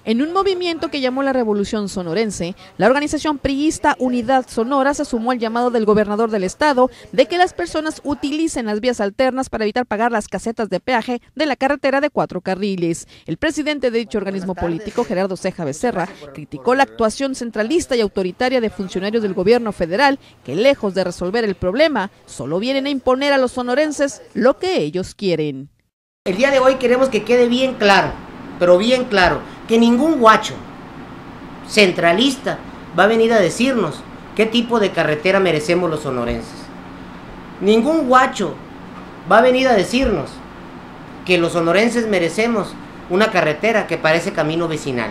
En un movimiento que llamó la Revolución Sonorense, la organización priista Unidad Sonora se sumó al llamado del gobernador del estado de que las personas utilicen las vías alternas para evitar pagar las casetas de peaje de la carretera de 4 carriles. El presidente de dicho organismo político, Gerardo Ceja Becerra, criticó la actuación centralista y autoritaria de funcionarios del gobierno federal que, lejos de resolver el problema, solo vienen a imponer a los sonorenses lo que ellos quieren. El día de hoy queremos que quede bien claro, pero bien claro, que ningún guacho centralista va a venir a decirnos qué tipo de carretera merecemos los sonorenses. Ningún guacho va a venir a decirnos que los sonorenses merecemos una carretera que parece camino vecinal.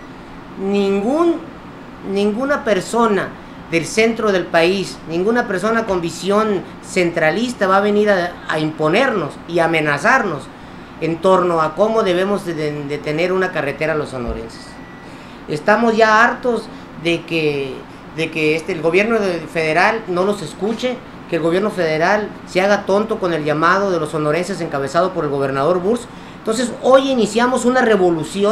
Ninguna persona del centro del país, ninguna persona con visión centralista va a venir a imponernos y amenazarnos en torno a cómo debemos de tener una carretera los sonorenses. Estamos ya hartos de que el gobierno federal no nos escuche, que el gobierno federal se haga tonto con el llamado de los sonorenses encabezado por el gobernador Burs. Entonces hoy iniciamos una revolución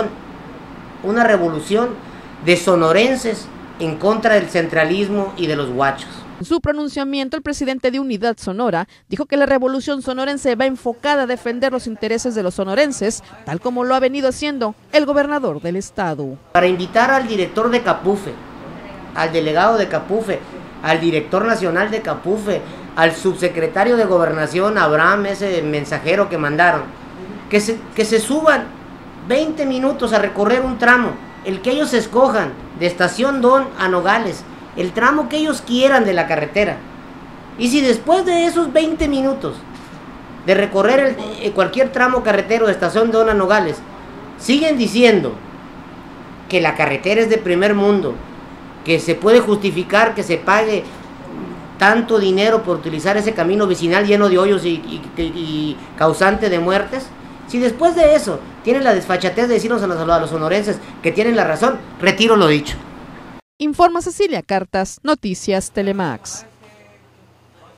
de sonorenses en contra del centralismo y de los guachos. En su pronunciamiento, el presidente de Unidad Sonora dijo que la revolución sonorense va enfocada a defender los intereses de los sonorenses, tal como lo ha venido haciendo el gobernador del estado. Para invitar al director de Capufe, al delegado de Capufe, al director nacional de Capufe, al subsecretario de Gobernación, Abraham, ese mensajero que mandaron, que se suban 20 minutos a recorrer un tramo, el que ellos escojan, de Estación Don a Nogales, el tramo que ellos quieran de la carretera. Y si después de esos 20 minutos de recorrer cualquier tramo carretero de Estación Don a Nogales, siguen diciendo que la carretera es de primer mundo, que se puede justificar que se pague tanto dinero por utilizar ese camino vecinal lleno de hoyos y causante de muertes, si después de eso tienen la desfachatez de decirnos a los sonorenses que tienen la razón, retiro lo dicho. Informa Cecilia Cartas, Noticias Telemax.